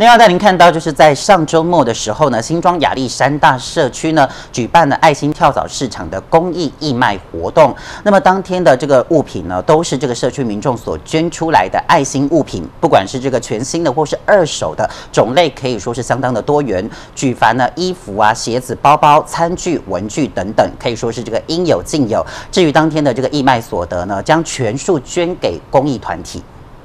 另外带您看到，就是在上周末的时候呢，新庄亚历山大社区呢举办了爱心跳蚤市场的公益义卖活动。那么当天的这个物品呢，都是这个社区民众所捐出来的爱心物品，不管是这个全新的或是二手的，种类可以说是相当的多元。举凡呢衣服啊、鞋子、包包、餐具、文具等等，可以说是这个应有尽有。至于当天的这个义卖所得呢，将全数捐给公益团体。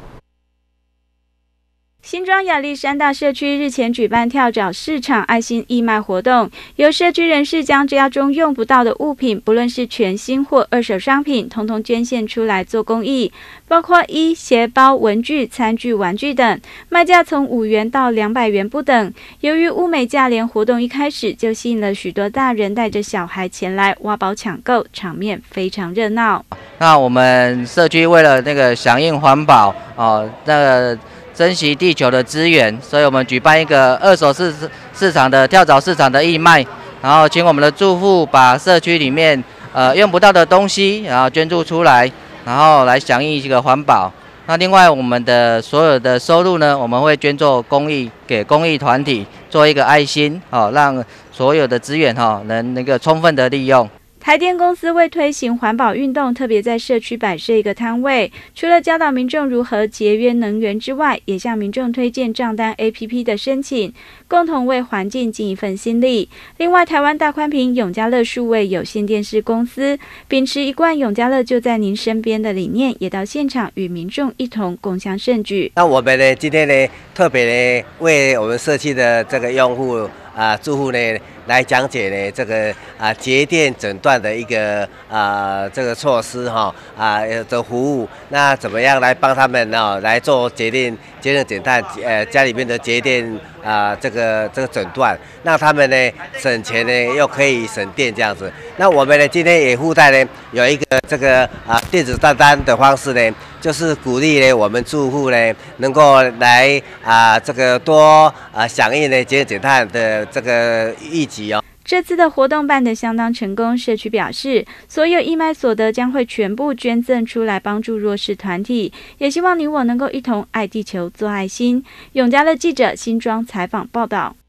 新庄亚历山大社区日前举办跳蚤市场爱心义卖活动，由社区人士将家中用不到的物品，不论是全新或二手商品，统统捐献出来做公益，包括衣、鞋包、文具、餐具、玩具等，卖价从5元到200元不等。由于物美价廉，活动一开始就吸引了许多大人带着小孩前来挖宝抢购，场面非常热闹。 那我们社区为了响应环保珍惜地球的资源，所以我们举办一个二手市场的跳蚤市场的义卖，然后请我们的住户把社区里面用不到的东西，然后捐助出来，然后来响应这个环保。那另外我们的所有的收入呢，我们会捐做公益给公益团体，做一个爱心，让所有的资源能充分的利用。 台电公司为推行环保运动，特别在社区摆设一个摊位，除了教导民众如何节约能源之外，也向民众推荐账单 APP 的申请，共同为环境尽一份心力。另外，台湾大宽屏永嘉乐数位有线电视公司秉持一贯永嘉乐就在您身边的理念，也到现场与民众一同共襄盛举。 那我们呢，今天呢，特别呢，为我们社区的这个用户住户呢，来讲解呢这个节电诊断的一个这个措施的服务，那怎么样来帮他们来做节电减碳家里面的节电这个诊断，让他们呢省钱呢又可以省电这样子。那我们呢今天也附带呢有一个这个电子账单的方式呢，就是鼓励呢我们住户呢能够来这个多响应呢节电减碳的这个议题哦。 这次的活动办得相当成功，社区表示，所有义卖所得将会全部捐赠出来帮助弱势团体，也希望你我能够一同爱地球做爱心。永嘉乐记者新庄采访报道。